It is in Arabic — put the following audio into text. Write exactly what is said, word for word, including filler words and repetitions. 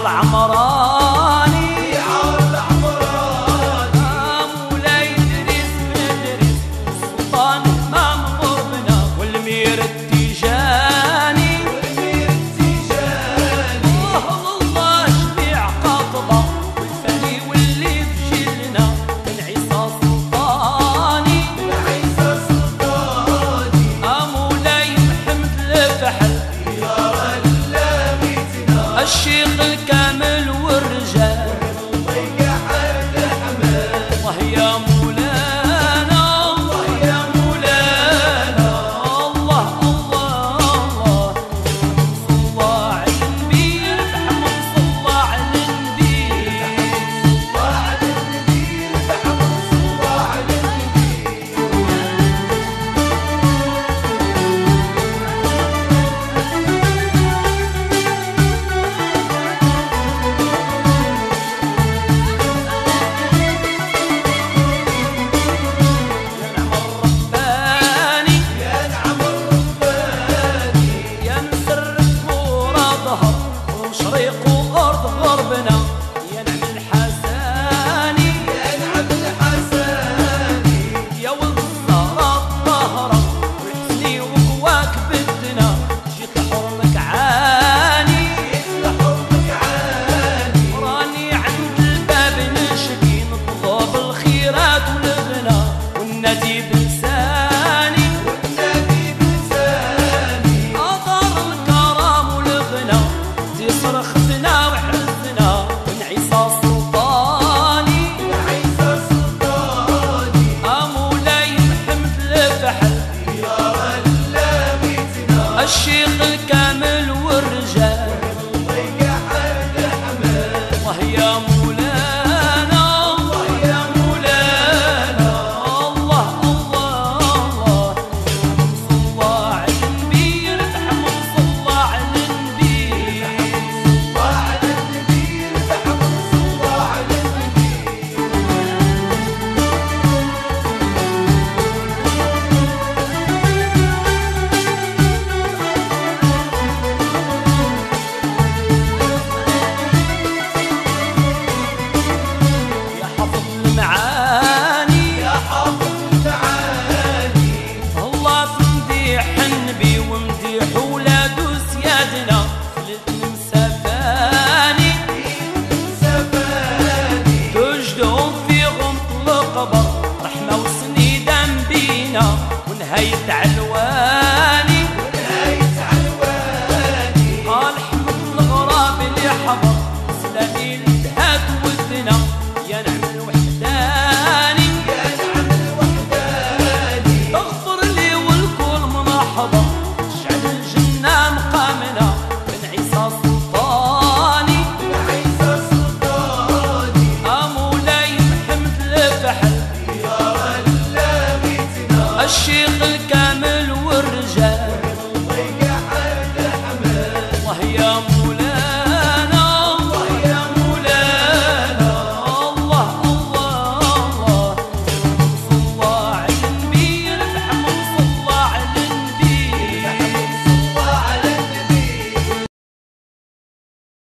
العمراني بيعار العمراني مولاي إدريس بن إدريس السلطان إمام غربنا والمير التيجاني والمير التيجاني الله الله شبيع قاطبة والفاني واللي في جيلنا بن عيسى سلطاني بن عيسى سلطاني مولاي محمد الفحل ديار اللاميتنا الشيخ الكامل والرجال والضيق حد حماد الله يا مولانا الله يا مولانا الله الله الله صلى على النبي محمد صلى على النبي صلى على النبي محمد صلى على النبي يا نعم الرباني يا نعم الرباني يا مسرف مرادها ومشرق وارض غربنا يا نعم الحساني يا نعم الحساني يا ولد الزهرة الطاهرة والحسني وقواك بدنا جيت لحرمك عاني لحرمك عاني راني عند الباب نشكي نطلب الخيرات والغنى والنادي بلساني والنبي بلساني أطار الكرم والغنى تصرختنا وحزنا بن عيسى سلطاني بن عيسى سلطاني مولاي محمد الفحل ديار اللاميتنا الشيخ الكامل والرجال والضيق حد حماد الله يا مولانا الله يا مولانا الله الله صلى على النبي محمد صلى على النبي صلى على النبي محمد صلى على النبي يا حافظ المعاني يا حافظ المعاني الله في مديح النبي ومديح ولاد سيادنا ليلة مسافاني سفاني تجدهم في غمط القبر رحمة وسنيدة بينا ونهاية علو